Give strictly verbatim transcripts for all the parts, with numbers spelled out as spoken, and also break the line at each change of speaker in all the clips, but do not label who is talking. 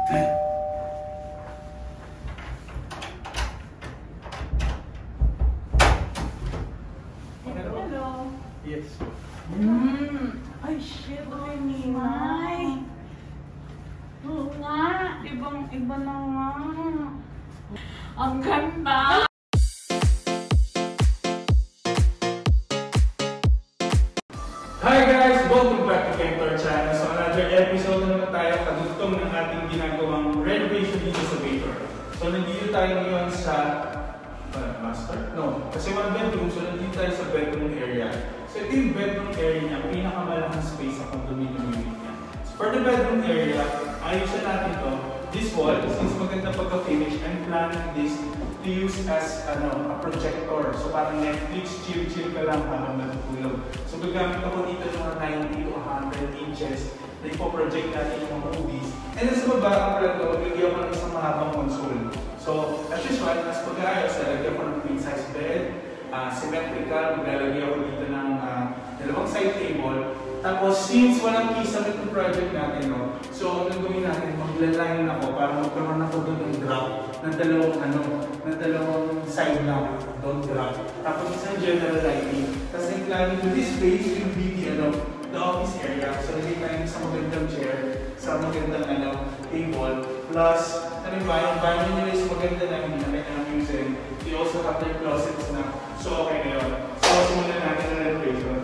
Hello.
Yes.
Mm. Ay, shit. Ay, Ninay. Oo nga. Ibang iba na nga. Ang ganda.
Hi guys! Welcome back to our channel. So another episode na naman tayo kadugtong ng ating ginagawang renovation dito sa Metro. So nandito tayo ngayon sa uh, master? No, kasi one bedroom. So nandito tayo sa bedroom area. So ito yung bedroom area niya, pinakamalaking space sa condominium unit niya. So for the bedroom area, ayusin natin to. This wall, since maganda pagka-finish, I'm planning this to use as ano, a projector. So parang Netflix, chill-chill ka lang habang natutulog. So gagamit ako dito ng mga ninety to one hundred inches na ipo-project natin yung mga movies. And then sa baba, ang pala ito, maglagyan ko ng isang mahabang console. So as usual, as pag-aayos, lalagyan ko ng queen size bed, uh, symmetrical, maglalagay ako dito ng uh, dalawang side table. Tapos since walang keys sa itong project natin, no, so ang gagawin natin, maglalayan ako para magkaroon ako doon ng drop na dalawang ano, na dalawang side lang, don't drop. Tapos isang general lighting. Tapos ang planning to this space will be the, ano, the office area. So lagay tayo sa magandang chair, sa magandang ano, table. Plus, ano ba, yung banyo nila is maganda na hindi na kailangan using. They also have their closets na. So okay na yun. So simulan natin ang renovation.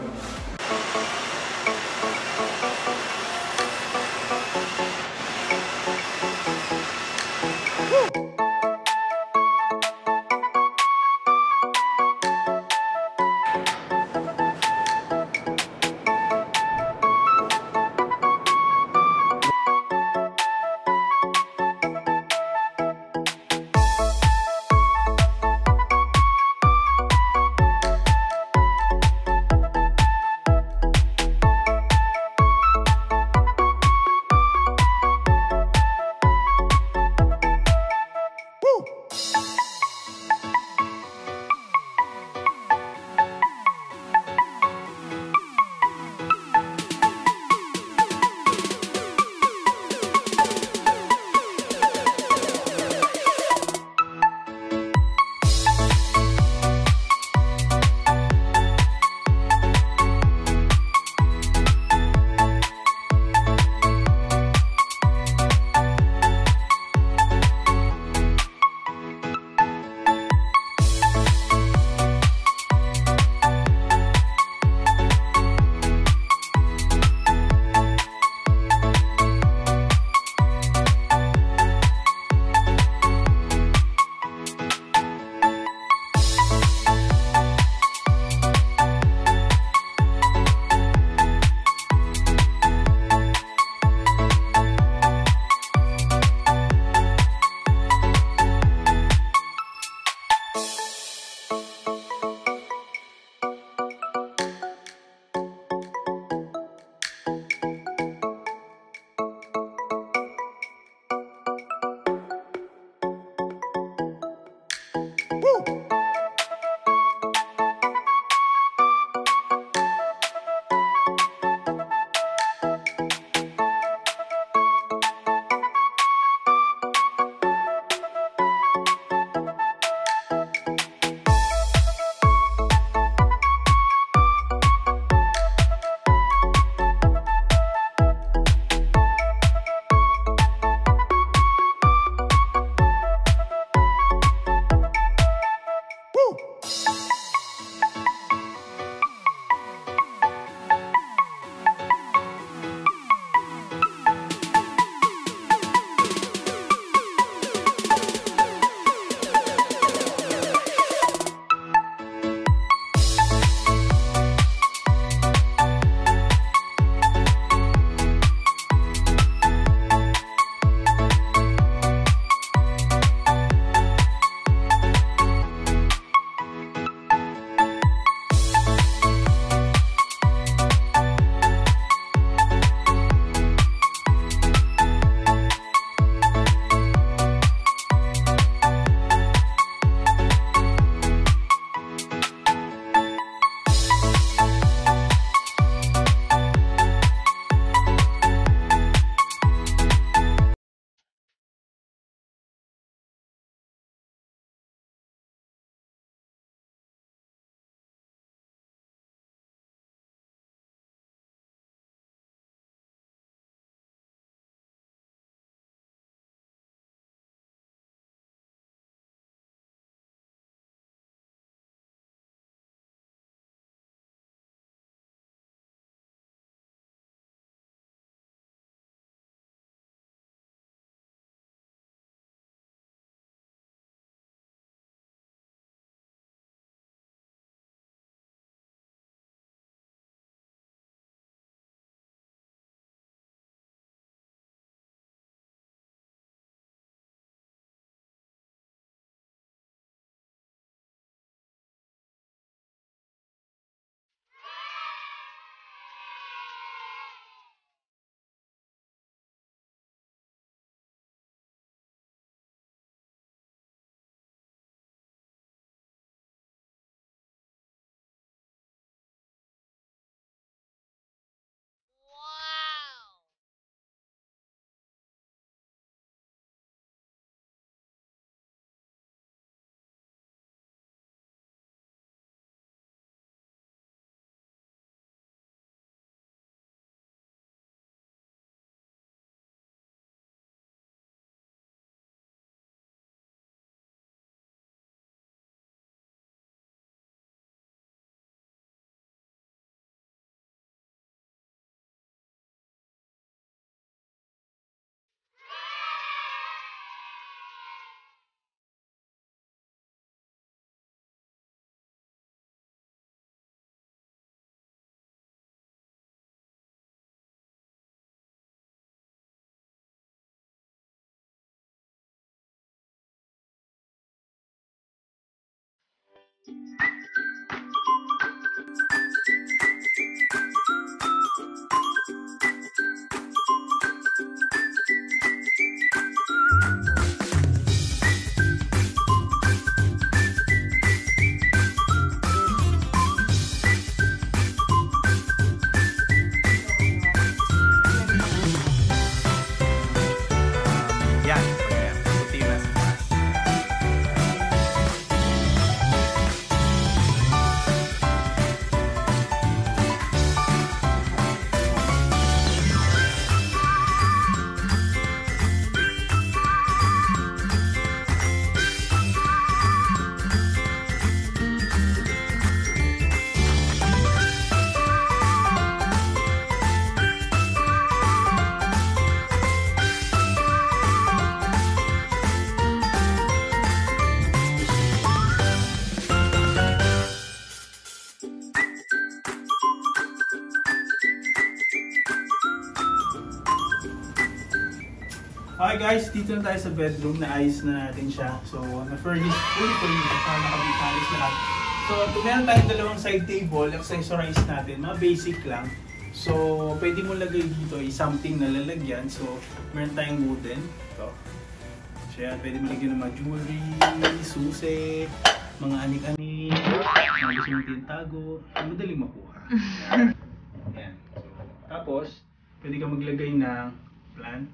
Okay guys, dito na tayo sa bedroom, na ayos na natin siya. So, na-furnish, fully furnished, para nakabitalis lahat. So, meron tayong dalawang side table, accessorize natin, mga basic lang. So, pwede mo lagay dito ay something na lalagyan. So, meron tayong wooden. Ito. So, yan, pwede mo lagyan ng mga jewelry, susi, mga anik-anik, mga gusto mong tintago, madaling makuha. Yan. So, tapos, pwede ka maglagay ng plant.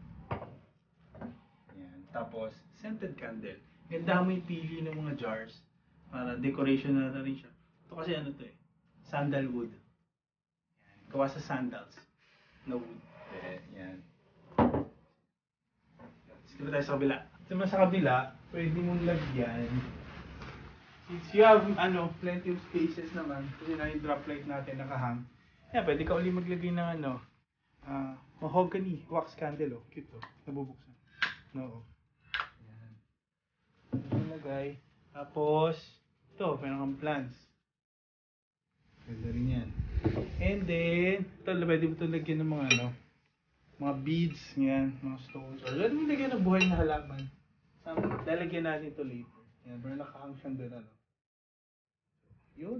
Tapos, scented candle. Ganda mo yung pili ng mga jars. Para decoration na rin siya. Ito kasi ano to eh. Sandalwood. Yan. Gawa sa sandals. Na wood. Eh, yan. Sige tayo sa kabila. Diba sa kabila, pwede mong lagyan. Since you have, ano, plenty of spaces naman. Kasi na yung drop light natin nakahang. Yan, pwede ka uli maglagay ng ano. Uh, mahogany wax candle. Oh. Cute oh. Nabubuksan. No. Lagay. Tapos, ito, meron kang plants. Pwede rin yan. And then, ito, pwede mo ito lagyan ng mga ano, mga beads, yan, mga stones. Or pwede mo lagyan ng buhay na halaman. Lalagyan natin ito later. Yan, pero nakahang siyang doon, ano. Yun.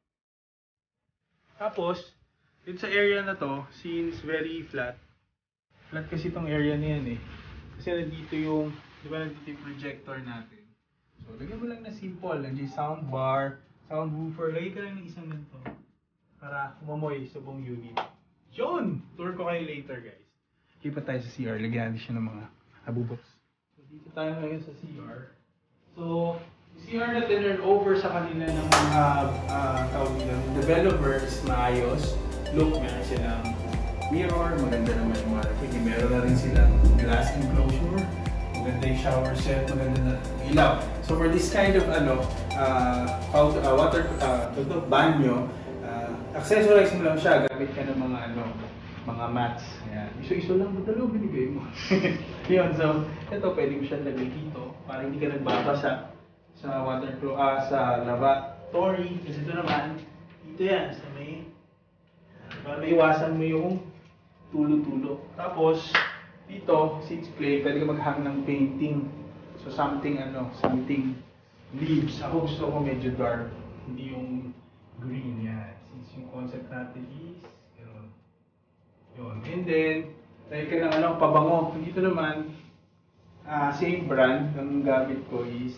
Tapos, dito sa area na to, since very flat, flat kasi itong area na yan eh. Kasi nandito yung, di ba nandito yung projector natin. So, lagyan mo lang na simple. Lagyan yung soundbar, sound woofer. Lagyan ka lang ng isang ganito para umamoy sa buong unit. Yun! Tour ko kayo later, guys. Lipat tayo sa C R. Lagyan natin siya ng mga abubots. So, dito tayo ngayon sa C R. So, yung C R na turn over sa kanila ng mga uh, tawag nila, developer is maayos. Look, meron silang mirror. Maganda naman yung mga pwede. Meron na rin silang glass enclosure. Maganda yung shower set, maganda na ilaw. So for this kind of ano, uh, uh, water, uh, banyo, uh, accessorize mo lang siya, gamit ka ng mga ano, mga mats. Ayan. Iso-iso lang, dalawa binigay mo. Yun, so ito pwede mo siya lagay dito para hindi ka nagbabasa sa water flow, uh, sa lavatory. Kasi ito naman, dito yan, sa may, para maiwasan mo yung tulo-tulo. Tapos, dito, since clay, pwede ka maghang ng painting. So something ano, something leaves. Ako gusto ko medyo dark, hindi yung green yan. Since yung concept natin is, yun. Yun. And then, dahil ka ng ano, pabango. Dito naman, uh, same brand, ang gamit ko is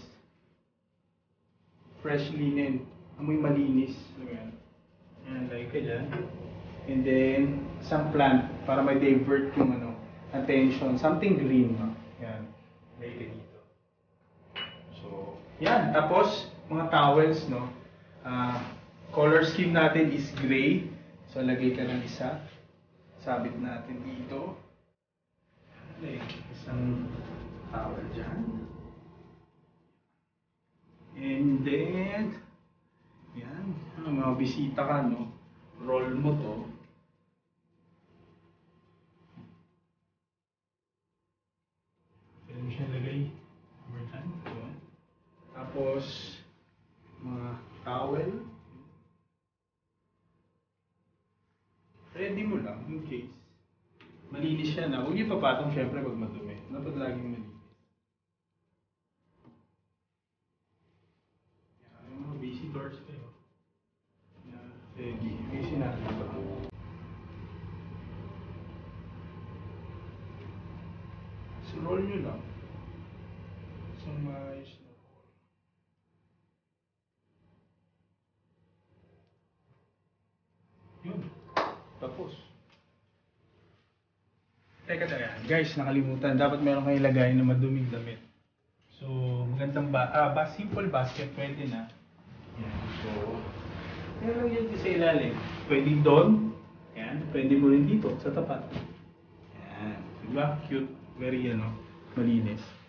fresh linen. Amoy malinis. Yan. Yan, dahil ka dyan. And then, isang plant para may divert yung ano, attention, something green, no? Yan, lagay ka dito. So, yan. Tapos, mga towels, no? Uh, color scheme natin is gray. So, lagay ka ng isa. Sabit natin dito. Okay, isang towel dyan. And then, yan. Ang mga bisita ka, no? Roll mo to. Pwede mo siya lagay over time. Tapos, mga towel. Ready mo lang in case. Malinis siya na. Huwag niyo papatong syempre pag madumi. Dapat laging malinis. Yan, yung mga Roll nyo lang. So, maayos na po. Yun. Tapos. Teka, teka. Guys, nakalimutan. Dapat meron kayong ilagay na maduming damit. So, magandang ba... Ah, ba simple basket. Pwede na. Yan. So, meron yun sa ilalim. Pwede doon. Yan. Pwede mo rin dito, sa tapat. Yan. Diba? Cute. Very, ano, malinis.